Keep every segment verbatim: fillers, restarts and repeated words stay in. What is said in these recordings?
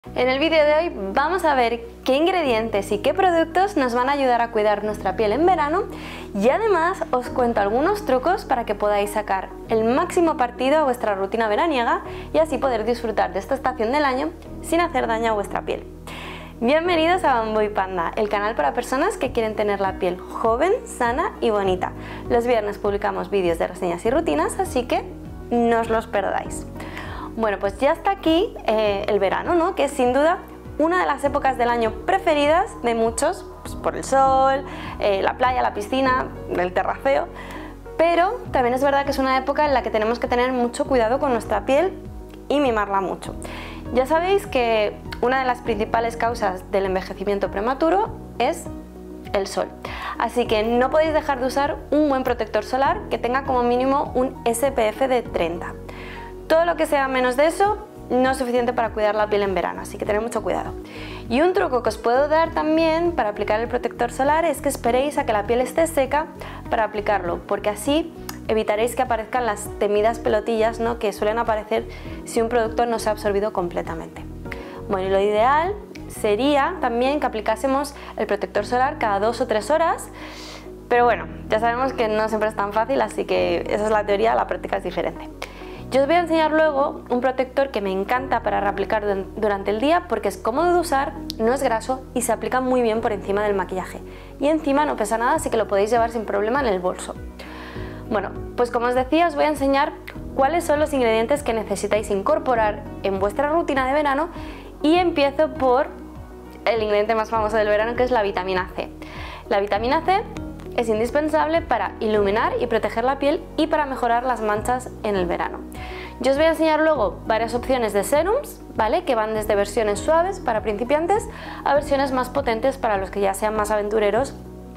En el vídeo de hoy vamos a ver qué ingredientes y qué productos nos van a ayudar a cuidar nuestra piel en verano y además os cuento algunos trucos para que podáis sacar el máximo partido a vuestra rutina veraniega y así poder disfrutar de esta estación del año sin hacer daño a vuestra piel. Bienvenidos a Bamboy Panda, el canal para personas que quieren tener la piel joven, sana y bonita. Los viernes publicamos vídeos de reseñas y rutinas, así que no os los perdáis. Bueno, pues ya está aquí eh, el verano, ¿no? Que es sin duda una de las épocas del año preferidas de muchos, pues por el sol, eh, la playa, la piscina, el terraceo, pero también es verdad que es una época en la que tenemos que tener mucho cuidado con nuestra piel y mimarla mucho. Ya sabéis que una de las principales causas del envejecimiento prematuro es el sol, así que no podéis dejar de usar un buen protector solar que tenga como mínimo un S P F de treinta. Todo lo que sea menos de eso no es suficiente para cuidar la piel en verano, así que tened mucho cuidado. Y un truco que os puedo dar también para aplicar el protector solar es que esperéis a que la piel esté seca para aplicarlo, porque así evitaréis que aparezcan las temidas pelotillas, ¿no?, que suelen aparecer si un producto no se ha absorbido completamente. Bueno, y lo ideal sería también que aplicásemos el protector solar cada dos o tres horas, pero bueno, ya sabemos que no siempre es tan fácil, así que esa es la teoría, la práctica es diferente. Yo os voy a enseñar luego un protector que me encanta para reaplicar durante el día porque es cómodo de usar, no es graso y se aplica muy bien por encima del maquillaje. Y encima no pesa nada, así que lo podéis llevar sin problema en el bolso. Bueno, pues como os decía, os voy a enseñar cuáles son los ingredientes que necesitáis incorporar en vuestra rutina de verano y empiezo por el ingrediente más famoso del verano, que es la vitamina C. La vitamina C es indispensable para iluminar y proteger la piel y para mejorar las manchas en el verano. Yo os voy a enseñar luego varias opciones de serums, ¿vale?, que van desde versiones suaves para principiantes a versiones más potentes para los que ya sean más aventureros.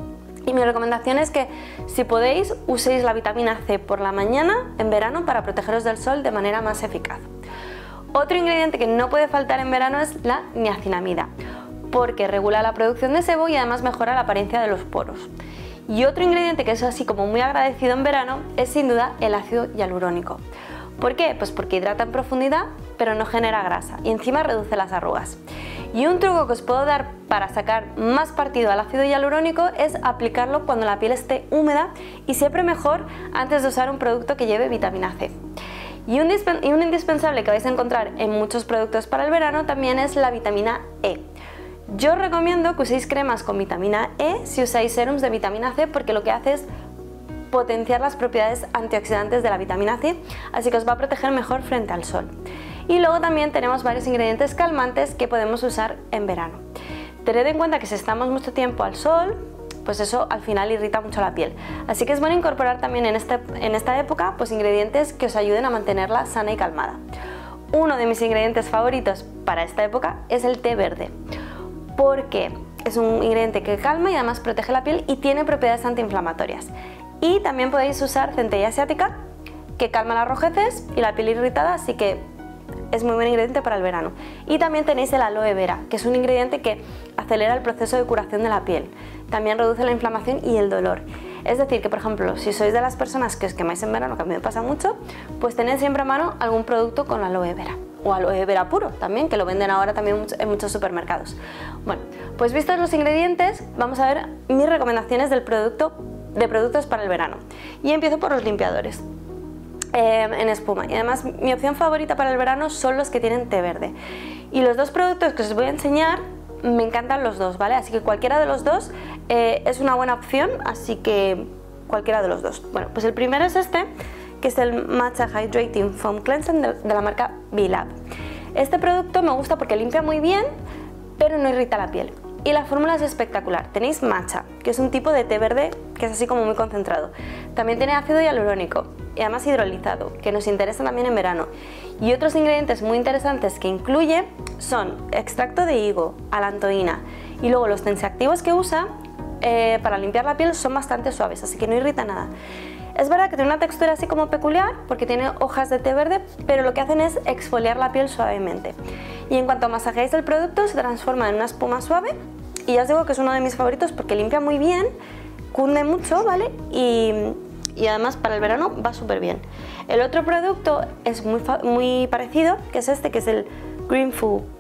Y mi recomendación es que, si podéis, uséis la vitamina C por la mañana en verano para protegeros del sol de manera más eficaz. Otro ingrediente que no puede faltar en verano es la niacinamida, porque regula la producción de sebo y además mejora la apariencia de los poros. Y otro ingrediente que es así como muy agradecido en verano es sin duda el ácido hialurónico. ¿Por qué? Pues porque hidrata en profundidad pero no genera grasa y encima reduce las arrugas. Y un truco que os puedo dar para sacar más partido al ácido hialurónico es aplicarlo cuando la piel esté húmeda y siempre mejor antes de usar un producto que lleve vitamina C. Y un, y un indispensable que vais a encontrar en muchos productos para el verano también es la vitamina E. Yo os recomiendo que uséis cremas con vitamina E si usáis serums de vitamina C, porque lo que hace es potenciar las propiedades antioxidantes de la vitamina C, así que os va a proteger mejor frente al sol. Y luego también tenemos varios ingredientes calmantes que podemos usar en verano. Tened en cuenta que si estamos mucho tiempo al sol, pues eso al final irrita mucho la piel, así que es bueno incorporar también en, este, en esta época pues ingredientes que os ayuden a mantenerla sana y calmada. Uno de mis ingredientes favoritos para esta época es el té verde, porque es un ingrediente que calma y además protege la piel y tiene propiedades antiinflamatorias. Y también podéis usar centella asiática, que calma las rojeces y la piel irritada, así que es muy buen ingrediente para el verano. Y también tenéis el aloe vera, que es un ingrediente que acelera el proceso de curación de la piel. También reduce la inflamación y el dolor. Es decir, que por ejemplo, si sois de las personas que os quemáis en verano, que a mí me pasa mucho, pues tened siempre a mano algún producto con aloe vera. O aloe vera puro también, que lo venden ahora también en muchos supermercados. Bueno, pues vistos los ingredientes, vamos a ver mis recomendaciones del producto, de productos para el verano. Y empiezo por los limpiadores eh, en espuma. Y además mi opción favorita para el verano son los que tienen té verde. Y los dos productos que os voy a enseñar me encantan los dos, ¿vale? Así que cualquiera de los dos eh, es una buena opción, así que cualquiera de los dos. Bueno, pues el primero es este, que es el Matcha Hydrating Foam Cleansing de, de la marca B-Lab. Este producto me gusta porque limpia muy bien, pero no irrita la piel. Y la fórmula es espectacular. Tenéis matcha, que es un tipo de té verde que es así como muy concentrado. También tiene ácido hialurónico y además hidrolizado, que nos interesa también en verano. Y otros ingredientes muy interesantes que incluye son extracto de higo, alantoína, y luego los tensioactivos que usa eh, para limpiar la piel son bastante suaves, así que no irrita nada. Es verdad que tiene una textura así como peculiar porque tiene hojas de té verde, pero lo que hacen es exfoliar la piel suavemente. Y en cuanto masajeáis el producto se transforma en una espuma suave y ya os digo que es uno de mis favoritos porque limpia muy bien, cunde mucho, ¿vale? Y, y además para el verano va súper bien. El otro producto es muy, muy parecido, que es este, que es el Green Full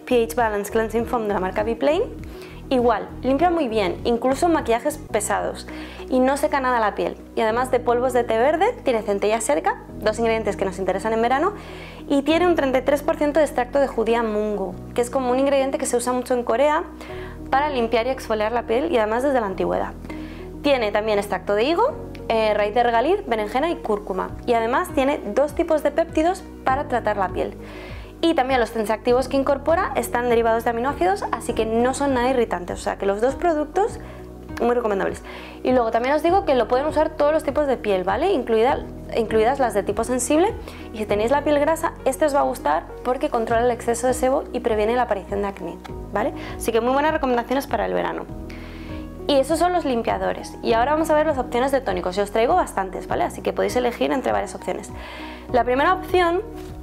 pH Balance Cleansing Foam de la marca Biplane. Igual, limpia muy bien, incluso maquillajes pesados, y no seca nada la piel. Y además de polvos de té verde, tiene centella asiática, dos ingredientes que nos interesan en verano, y tiene un treinta y tres por ciento de extracto de judía mungo, que es como un ingrediente que se usa mucho en Corea para limpiar y exfoliar la piel, y además desde la antigüedad. Tiene también extracto de higo, eh, raíz de regaliz, berenjena y cúrcuma, y además tiene dos tipos de péptidos para tratar la piel. Y también los tensoactivos que incorpora están derivados de aminoácidos, así que no son nada irritantes, o sea que los dos productos muy recomendables. Y luego también os digo que lo pueden usar todos los tipos de piel, ¿vale? Incluida, incluidas las de tipo sensible, y si tenéis la piel grasa, este os va a gustar porque controla el exceso de sebo y previene la aparición de acné, ¿vale? Así que muy buenas recomendaciones para el verano. Y esos son los limpiadores. Y ahora vamos a ver las opciones de tónicos. Yo os traigo bastantes, ¿vale? Así que podéis elegir entre varias opciones. La primera opción,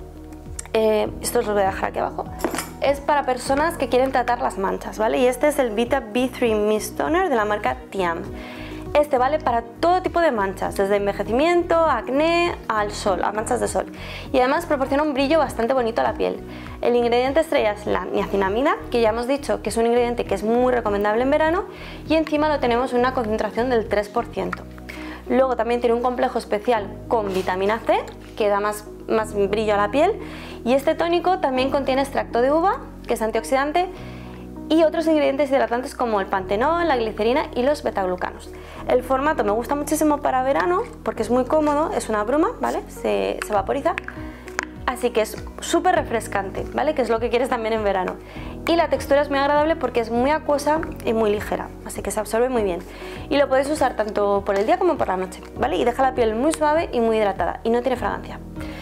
Eh, esto os lo voy a dejar aquí abajo, es para personas que quieren tratar las manchas, ¿vale? Y este es el Vita B tres Mist Toner de la marca Tiam. Este vale para todo tipo de manchas, desde envejecimiento, acné, al sol, a manchas de sol. Y además proporciona un brillo bastante bonito a la piel. El ingrediente estrella es la niacinamida, que ya hemos dicho que es un ingrediente que es muy recomendable en verano, y encima lo tenemos en una concentración del tres por ciento. Luego también tiene un complejo especial con vitamina C, que da más, más brillo a la piel, y este tónico también contiene extracto de uva, que es antioxidante, y otros ingredientes hidratantes como el pantenol, la glicerina y los betaglucanos. El formato me gusta muchísimo para verano porque es muy cómodo, es una bruma, ¿vale? Se, se vaporiza, así que es súper refrescante, ¿vale? Que es lo que quieres también en verano. Y la textura es muy agradable porque es muy acuosa y muy ligera, así que se absorbe muy bien. Y lo podéis usar tanto por el día como por la noche, ¿vale? Y deja la piel muy suave y muy hidratada, y no tiene fragancia.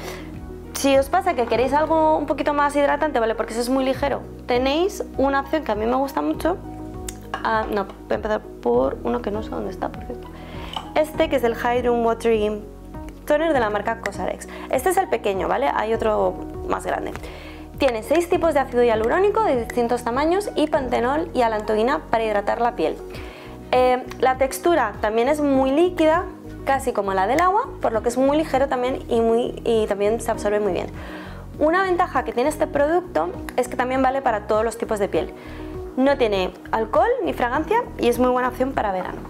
Si os pasa que queréis algo un poquito más hidratante, ¿vale? Porque eso es muy ligero, tenéis una opción que a mí me gusta mucho. Ah, no, voy a empezar por uno que no sé dónde está, por cierto. Este, que es el Hydrogen Watery Toner de la marca Cosrx. Este es el pequeño, ¿vale? Hay otro más grande. Tiene seis tipos de ácido hialurónico de distintos tamaños y pantenol y alantoína para hidratar la piel. Eh, la textura también es muy líquida, casi como la del agua, por lo que es muy ligero también y, muy, y también se absorbe muy bien. Una ventaja que tiene este producto es que también vale para todos los tipos de piel. No tiene alcohol ni fragancia y es muy buena opción para verano.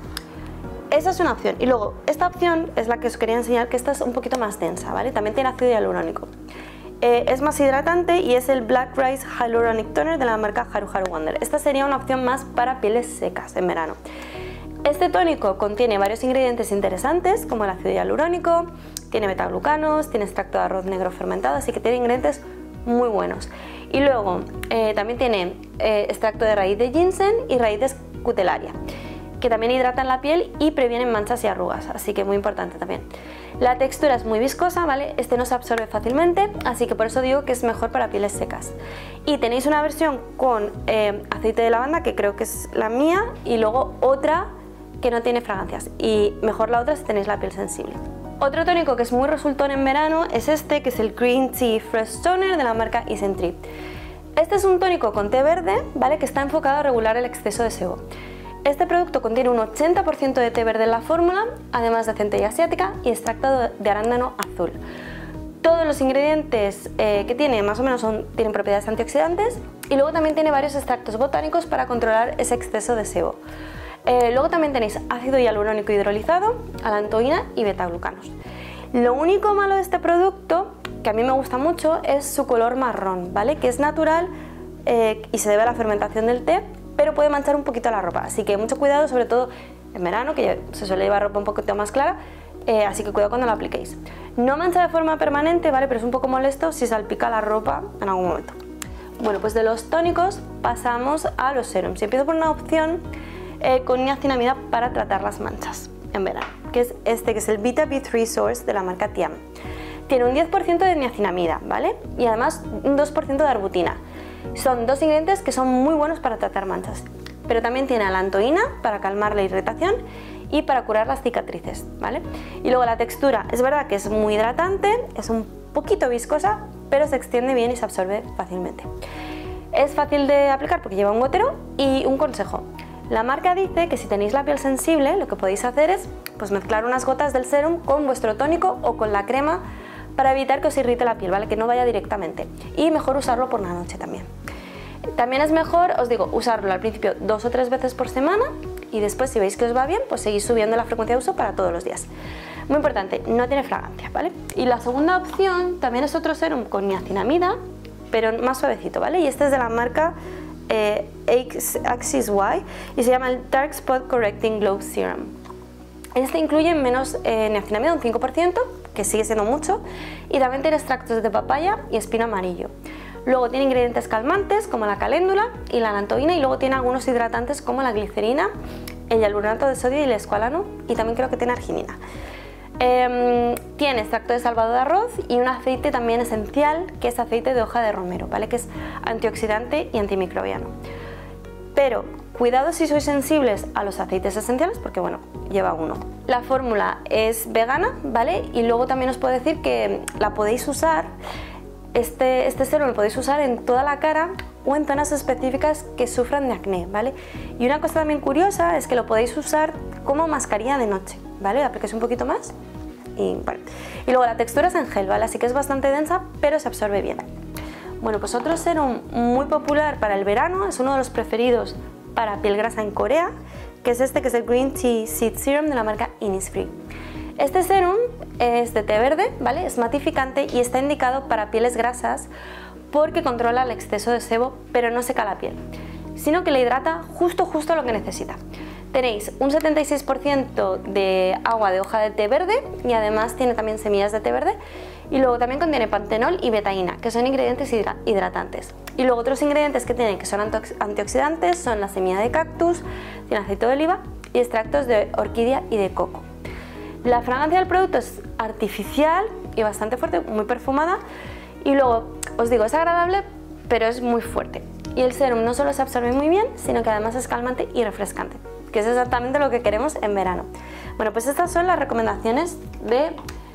Esa es una opción. Y luego, esta opción es la que os quería enseñar, que esta es un poquito más densa, ¿vale? También tiene ácido hialurónico. Eh, es más hidratante y es el Black Rice Hyaluronic Toner de la marca Haru Haru Wonder. Esta sería una opción más para pieles secas en verano. Este tónico contiene varios ingredientes interesantes como el ácido hialurónico, tiene betaglucanos, tiene extracto de arroz negro fermentado, así que tiene ingredientes muy buenos. Y luego eh, también tiene eh, extracto de raíz de ginseng y raíz de cutelaria, que también hidratan la piel y previenen manchas y arrugas, así que muy importante también. La textura es muy viscosa, ¿vale? Este no se absorbe fácilmente, así que por eso digo que es mejor para pieles secas. Y tenéis una versión con eh, aceite de lavanda, que creo que es la mía, y luego otra que no tiene fragancias, y mejor la otra si tenéis la piel sensible. Otro tónico que es muy resultón en verano es este, que es el Green Tea Fresh Toner de la marca Isentry. Este es un tónico con té verde, ¿vale? Que está enfocado a regular el exceso de sebo. Este producto contiene un ochenta por ciento de té verde en la fórmula, además de centella asiática y extracto de arándano azul. Todos los ingredientes eh, que tiene más o menos son, tienen propiedades antioxidantes, y luego también tiene varios extractos botánicos para controlar ese exceso de sebo. Eh, luego también tenéis ácido hialurónico hidrolizado, alantoína y betaglucanos. Lo único malo de este producto, que a mí me gusta mucho, es su color marrón, ¿vale? Que es natural eh, y se debe a la fermentación del té, pero puede manchar un poquito la ropa, así que mucho cuidado, sobre todo en verano, que se suele llevar ropa un poquito más clara, eh, así que cuidado cuando lo apliquéis. No mancha de forma permanente, ¿vale? Pero es un poco molesto si salpica la ropa en algún momento. Bueno, pues de los tónicos pasamos a los serums, y empiezo por una opción eh, con niacinamida para tratar las manchas en verano, que es este, que es el Vita B tres Source de la marca Tiam. Tiene un diez por ciento de niacinamida, ¿vale? Y además un dos por ciento de arbutina. Son dos ingredientes que son muy buenos para tratar manchas, pero también tiene alantoína para calmar la irritación y para curar las cicatrices, ¿vale? Y luego la textura, es verdad que es muy hidratante, es un poquito viscosa, pero se extiende bien y se absorbe fácilmente. Es fácil de aplicar porque lleva un gotero. Y un consejo, la marca dice que si tenéis la piel sensible, lo que podéis hacer es pues, mezclar unas gotas del serum con vuestro tónico o con la crema para evitar que os irrite la piel, ¿vale? Que no vaya directamente, y mejor usarlo por la noche también. También es mejor, os digo, usarlo al principio dos o tres veces por semana y después, si veis que os va bien, pues seguís subiendo la frecuencia de uso para todos los días. Muy importante, no tiene fragancia, ¿vale? Y la segunda opción también es otro serum con niacinamida, pero más suavecito, ¿vale? Y este es de la marca eh, Axis Y y se llama el Dark Spot Correcting Glow Serum. Este incluye menos eh, niacinamida, un cinco por ciento, que sigue siendo mucho, y también tiene extractos de papaya y espino amarillo. Luego tiene ingredientes calmantes como la caléndula y la lantoína, y luego tiene algunos hidratantes como la glicerina, el hialuronato de sodio y el escualano, y también creo que tiene arginina. Eh, tiene extracto de salvado de arroz y un aceite también esencial, que es aceite de hoja de romero, ¿vale? Que es antioxidante y antimicrobiano. Pero cuidado si sois sensibles a los aceites esenciales, porque bueno, lleva uno. La fórmula es vegana, ¿vale? Y luego también os puedo decir que la podéis usar, este, este serum lo podéis usar en toda la cara o en zonas específicas que sufran de acné, ¿vale? Y una cosa también curiosa es que lo podéis usar como mascarilla de noche, ¿vale? Aplicáis un poquito más y bueno. Y luego la textura es en gel, ¿vale? Así que es bastante densa, pero se absorbe bien. Bueno, pues otro serum muy popular para el verano, es uno de los preferidos para piel grasa en Corea, que es este, que es el Green Tea Seed Serum de la marca Innisfree. Este serum es de té verde, ¿vale? Es matificante y está indicado para pieles grasas porque controla el exceso de sebo, pero no seca la piel, sino que le hidrata justo justo lo que necesita. Tenéis un setenta y seis por ciento de agua de hoja de té verde y además tiene también semillas de té verde, y luego también contiene pantenol y betaína, que son ingredientes hidratantes. Y luego otros ingredientes que tienen que son antioxidantes son la semilla de cactus, tiene aceite de oliva y extractos de orquídea y de coco. La fragancia del producto es artificial y bastante fuerte, muy perfumada, y luego os digo, es agradable pero es muy fuerte. Y el serum no solo se absorbe muy bien, sino que además es calmante y refrescante, que es exactamente lo que queremos en verano. Bueno, pues estas son las recomendaciones de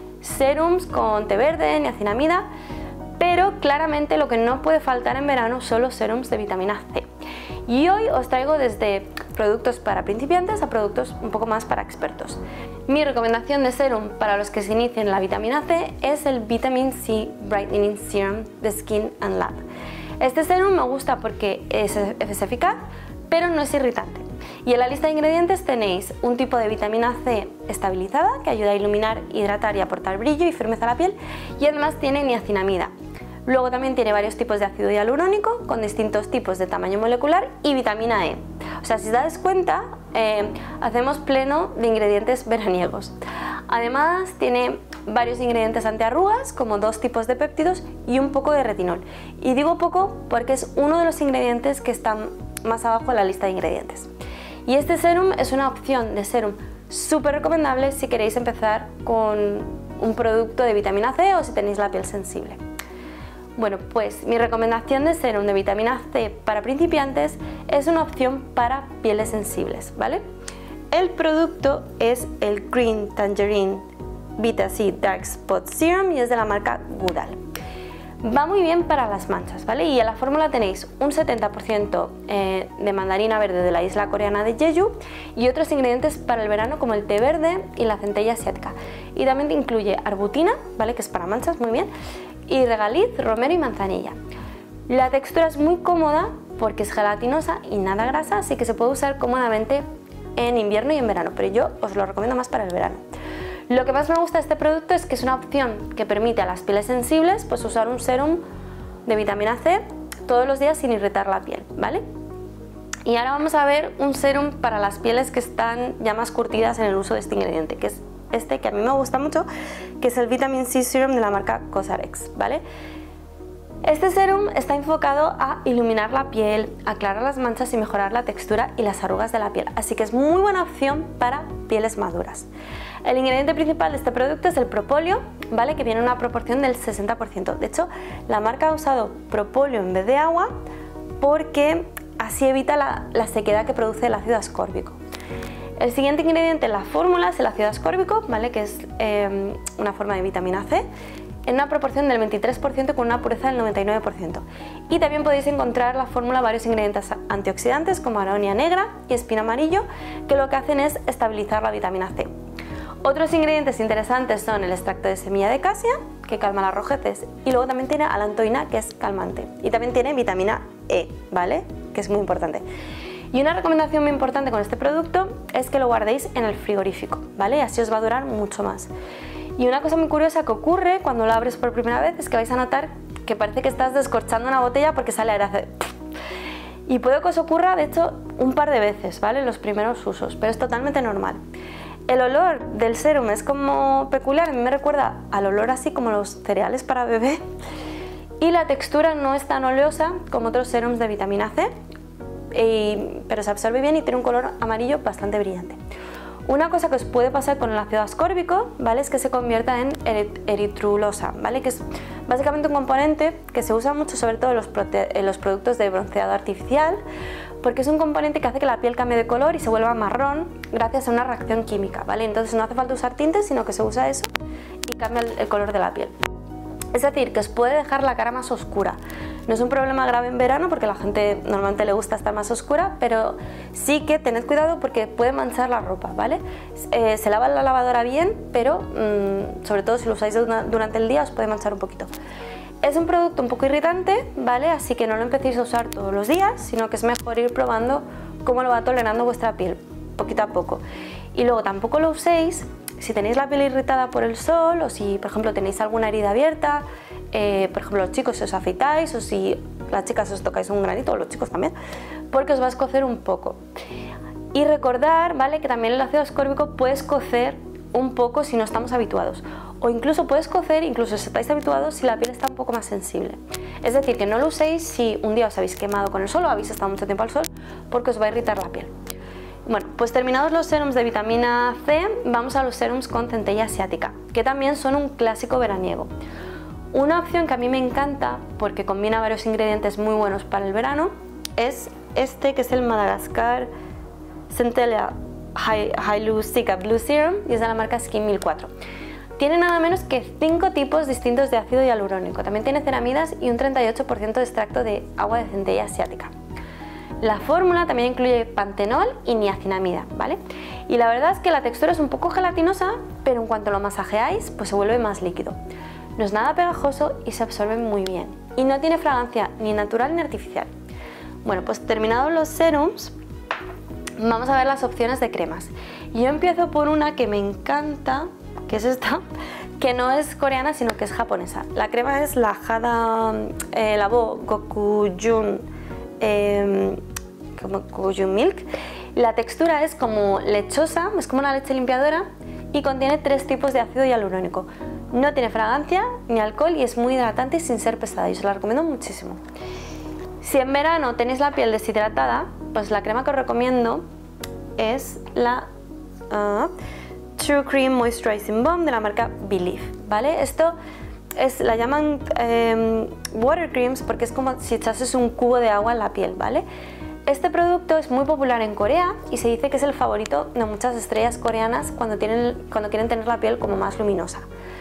serums con té verde, niacinamida, pero claramente lo que no puede faltar en verano son los serums de vitamina C. Y hoy os traigo desde productos para principiantes a productos un poco más para expertos. Mi recomendación de serum para los que se inicien la vitamina C es el Vitamin C Brightening Serum de Skin and Lab. Este serum me gusta porque es, es eficaz, pero no es irritante. Y en la lista de ingredientes tenéis un tipo de vitamina C estabilizada que ayuda a iluminar, hidratar y aportar brillo y firmeza a la piel, y además tiene niacinamida. Luego también tiene varios tipos de ácido hialurónico con distintos tipos de tamaño molecular y vitamina E. O sea, si os dais cuenta, eh, hacemos pleno de ingredientes veraniegos. Además tiene varios ingredientes antiarrugas, como dos tipos de péptidos y un poco de retinol. Y digo poco porque es uno de los ingredientes que están más abajo en la lista de ingredientes. Y este serum es una opción de serum súper recomendable si queréis empezar con un producto de vitamina C o si tenéis la piel sensible. Bueno, pues mi recomendación de serum de vitamina C para principiantes es una opción para pieles sensibles, ¿vale? El producto es el Green Tangerine Vita C Dark Spot Serum y es de la marca Goodal. Va muy bien para las manchas, ¿vale? Y en la fórmula tenéis un setenta por ciento eh, de mandarina verde de la isla coreana de Jeju y otros ingredientes para el verano como el té verde y la centella asiática. Y también incluye arbutina, ¿vale? Que es para manchas, muy bien, y regaliz, romero y manzanilla. La textura es muy cómoda porque es gelatinosa y nada grasa, así que se puede usar cómodamente en invierno y en verano, pero yo os lo recomiendo más para el verano. Lo que más me gusta de este producto es que es una opción que permite a las pieles sensibles pues usar un serum de vitamina C todos los días sin irritar la piel, ¿vale? Y ahora vamos a ver un serum para las pieles que están ya más curtidas en el uso de este ingrediente, que es este que a mí me gusta mucho, que es el Vitamin C Serum de la marca Cosrx, ¿vale? Este serum está enfocado a iluminar la piel, aclarar las manchas y mejorar la textura y las arrugas de la piel, así que es muy buena opción para pieles maduras. El ingrediente principal de este producto es el propóleo, ¿vale? Que viene en una proporción del sesenta por ciento. De hecho, la marca ha usado propóleo en vez de agua porque así evita la, la sequedad que produce el ácido ascórbico. El siguiente ingrediente en la fórmula es el ácido ascórbico, ¿vale? Que es eh, una forma de vitamina C, en una proporción del veintitrés por ciento con una pureza del noventa y nueve por ciento. Y también podéis encontrar en la fórmula varios ingredientes antioxidantes como aronia negra y espino amarillo, que lo que hacen es estabilizar la vitamina C. Otros ingredientes interesantes son el extracto de semilla de casia, que calma las rojeces, y luego también tiene alantoína, que es calmante, y también tiene vitamina E, ¿vale? Que es muy importante. Y una recomendación muy importante con este producto es que lo guardéis en el frigorífico, ¿vale? Y así os va a durar mucho más. Y una cosa muy curiosa que ocurre cuando lo abres por primera vez es que vais a notar que parece que estás descorchando una botella porque sale aire, hace... Y puede que os ocurra, de hecho, un par de veces, ¿vale? En los primeros usos, pero es totalmente normal. El olor del sérum es como peculiar, a mí me recuerda al olor así como los cereales para bebé. Y la textura no es tan oleosa como otros serums de vitamina C, y, pero se absorbe bien y tiene un color amarillo bastante brillante. Una cosa que os puede pasar con el ácido ascórbico, ¿vale? Es que se convierta en eritrulosa, ¿vale? Que es básicamente un componente que se usa mucho sobre todo en los, en los productos de bronceado artificial, porque es un componente que hace que la piel cambie de color y se vuelva marrón gracias a una reacción química, ¿vale? Entonces no hace falta usar tintes, sino que se usa eso y cambia el, el color de la piel. Es decir, que os puede dejar la cara más oscura. No es un problema grave en verano porque a la gente normalmente le gusta estar más oscura, pero sí que tened cuidado porque puede manchar la ropa, ¿vale? Eh, se lava en la lavadora bien, pero mmm, sobre todo si lo usáis durante el día os puede manchar un poquito. Es un producto un poco irritante, ¿vale? Así que no lo empecéis a usar todos los días, sino que es mejor ir probando cómo lo va tolerando vuestra piel, poquito a poco. Y luego tampoco lo uséis si tenéis la piel irritada por el sol o si, por ejemplo, tenéis alguna herida abierta, eh, por ejemplo, los chicos si os afeitáis o si las chicas os tocáis un granito, o los chicos también, porque os va a escocer un poco. Y recordar, ¿vale?, que también el ácido ascórbico puede escocer un poco si no estamos habituados, o incluso puede escocer, incluso si estáis habituados, si la piel está un poco más sensible. Es decir, que no lo uséis si un día os habéis quemado con el sol o habéis estado mucho tiempo al sol, porque os va a irritar la piel. Bueno, pues terminados los serums de vitamina C, vamos a los serums con centella asiática, que también son un clásico veraniego. Una opción que a mí me encanta, porque combina varios ingredientes muy buenos para el verano, es este, que es el Madagascar Centella Hyaluronic Blue Serum, y es de la marca Skin mil cuatro. Tiene nada menos que cinco tipos distintos de ácido hialurónico, también tiene ceramidas y un treinta y ocho por ciento de extracto de agua de centella asiática. La fórmula también incluye pantenol y niacinamida, ¿vale? Y la verdad es que la textura es un poco gelatinosa, pero en cuanto lo masajeáis, pues se vuelve más líquido. No es nada pegajoso y se absorbe muy bien. Y no tiene fragancia ni natural ni artificial. Bueno, pues terminados los serums, vamos a ver las opciones de cremas. Yo empiezo por una que me encanta, que es esta, que no es coreana, sino que es japonesa. La crema es la Hada eh, Labo Gokujun eh, como Gokujun Milk. La textura es como lechosa, es como una leche limpiadora y contiene tres tipos de ácido hialurónico. No tiene fragancia ni alcohol y es muy hidratante sin ser pesada, y os la recomiendo muchísimo. Si en verano tenéis la piel deshidratada, pues la crema que os recomiendo es la uh, True Cream Moisturizing Balm de la marca Believe, ¿vale? Esto es, la llaman eh, water creams porque es como si echases un cubo de agua en la piel, ¿vale? Este producto es muy popular en Corea y se dice que es el favorito de muchas estrellas coreanas cuando, tienen, cuando quieren tener la piel como más luminosa.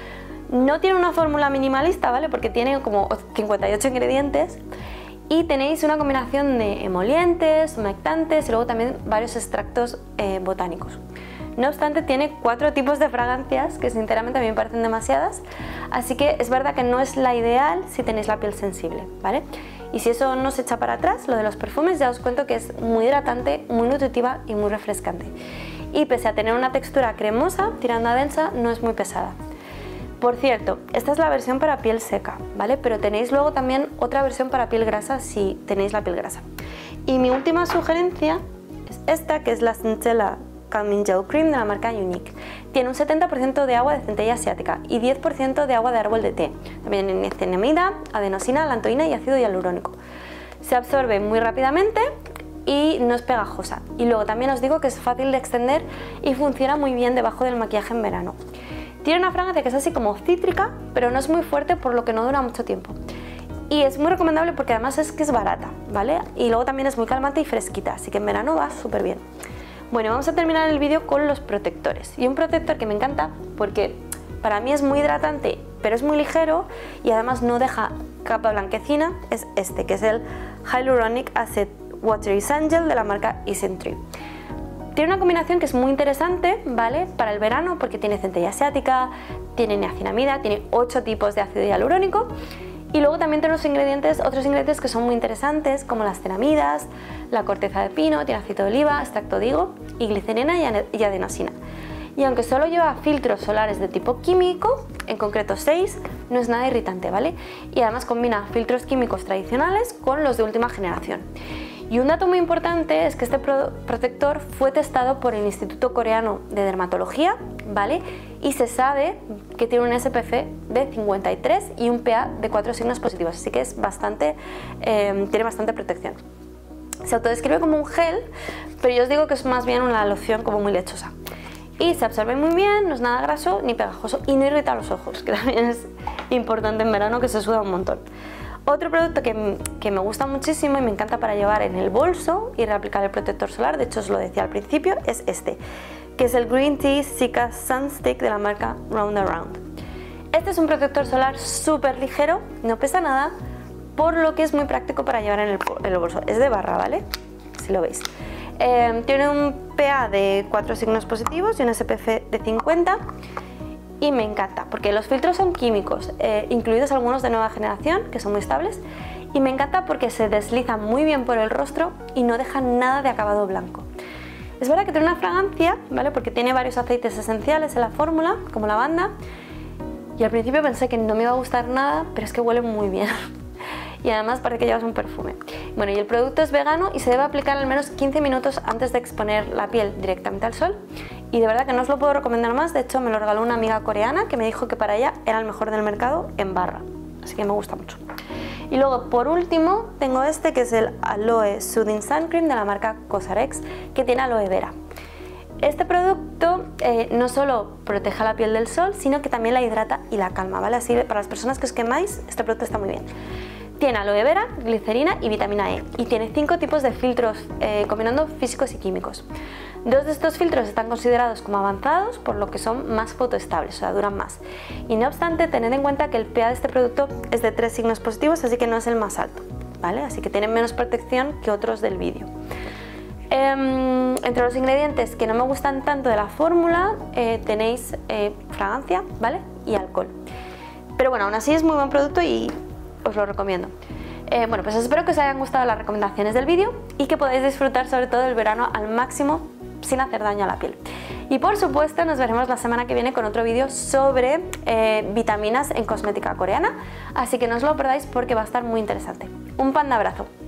No tiene una fórmula minimalista, ¿vale? Porque tiene como cincuenta y ocho ingredientes y tenéis una combinación de emolientes, humectantes y luego también varios extractos eh, botánicos. No obstante, tiene cuatro tipos de fragancias que sinceramente a mí me parecen demasiadas, así que es verdad que no es la ideal si tenéis la piel sensible, ¿vale? Y si eso no se echa para atrás, lo de los perfumes, ya os cuento que es muy hidratante, muy nutritiva y muy refrescante. Y pese a tener una textura cremosa, tirando a densa, no es muy pesada. Por cierto, esta es la versión para piel seca, ¿vale? Pero tenéis luego también otra versión para piel grasa si tenéis la piel grasa. Y mi última sugerencia es esta, que es la Centella Calming Gel Cream de la marca Unique. Tiene un setenta por ciento de agua de centella asiática y diez por ciento de agua de árbol de té. También tiene niacinamida, adenosina, alantoína y ácido hialurónico. Se absorbe muy rápidamente y no es pegajosa. Y luego también os digo que es fácil de extender y funciona muy bien debajo del maquillaje en verano. Tiene una fragancia que es así como cítrica, pero no es muy fuerte, por lo que no dura mucho tiempo. Y es muy recomendable porque además es que es barata, ¿vale? Y luego también es muy calmante y fresquita, así que en verano va súper bien. Bueno, vamos a terminar el vídeo con los protectores. Y un protector que me encanta porque para mí es muy hidratante, pero es muy ligero y además no deja capa blanquecina, es este, que es el Hyaluronic Acid Watery Sun Gel de la marca Isentry. tiene una combinación que es muy interesante, ¿vale? Para el verano, porque tiene centella asiática, tiene niacinamida, tiene ocho tipos de ácido hialurónico. Y luego también tiene unos ingredientes, otros ingredientes que son muy interesantes, como las ceramidas, la corteza de pino, tiene aceite de oliva, extracto de higo y glicerina y adenosina. Y aunque solo lleva filtros solares de tipo químico, en concreto seis, no es nada irritante, ¿vale? Y además combina filtros químicos tradicionales con los de última generación. Y un dato muy importante es que este pro protector fue testado por el Instituto Coreano de Dermatología, ¿vale? Y se sabe que tiene un S P F de cincuenta y tres y un P A de cuatro signos positivos, así que es bastante, eh, tiene bastante protección. Se autodescribe como un gel, pero yo os digo que es más bien una loción como muy lechosa. Y se absorbe muy bien, no es nada graso ni pegajoso y no irrita los ojos, que también es importante en verano, que se suda un montón. Otro producto que, que me gusta muchísimo y me encanta para llevar en el bolso y reaplicar el protector solar, de hecho os lo decía al principio, es este, que es el Green Tea Cica Sunstick de la marca Round Around. Este es un protector solar súper ligero, no pesa nada, por lo que es muy práctico para llevar en el, en el bolso. Es de barra, ¿vale? Si lo veis. Eh, tiene un P A de cuatro signos positivos y un S P F de cincuenta. Y me encanta, porque los filtros son químicos, eh, incluidos algunos de nueva generación, que son muy estables, y me encanta porque se deslizan muy bien por el rostro y no dejan nada de acabado blanco. Es verdad que tiene una fragancia, ¿vale? Porque tiene varios aceites esenciales en la fórmula, como lavanda, y al principio pensé que no me iba a gustar nada, pero es que huele muy bien. Y además parece que llevas un perfume. Bueno, y el producto es vegano y se debe aplicar al menos quince minutos antes de exponer la piel directamente al sol. Y de verdad que no os lo puedo recomendar más, de hecho me lo regaló una amiga coreana que me dijo que para ella era el mejor del mercado en barra. Así que me gusta mucho. Y luego, por último, tengo este que es el Aloe Soothing Sun Cream de la marca Cosrx, que tiene aloe vera. Este producto eh, no solo protege la piel del sol, sino que también la hidrata y la calma, ¿vale? Así para las personas que os quemáis, este producto está muy bien. Tiene aloe vera, glicerina y vitamina E y tiene cinco tipos de filtros eh, combinando físicos y químicos. Dos de estos filtros están considerados como avanzados, por lo que son más fotoestables, o sea, duran más. Y no obstante, tened en cuenta que el P A de este producto es de tres signos positivos, así que no es el más alto, ¿vale? Así que tienen menos protección que otros del vídeo. Eh, entre los ingredientes que no me gustan tanto de la fórmula eh, tenéis eh, fragancia, ¿vale? Y alcohol. Pero bueno, aún así es muy buen producto y os lo recomiendo. Eh, bueno, pues espero que os hayan gustado las recomendaciones del vídeo y que podáis disfrutar sobre todo del verano al máximo sin hacer daño a la piel. Y por supuesto nos veremos la semana que viene con otro vídeo sobre eh, vitaminas en cosmética coreana, así que no os lo perdáis porque va a estar muy interesante. Un pan de abrazo.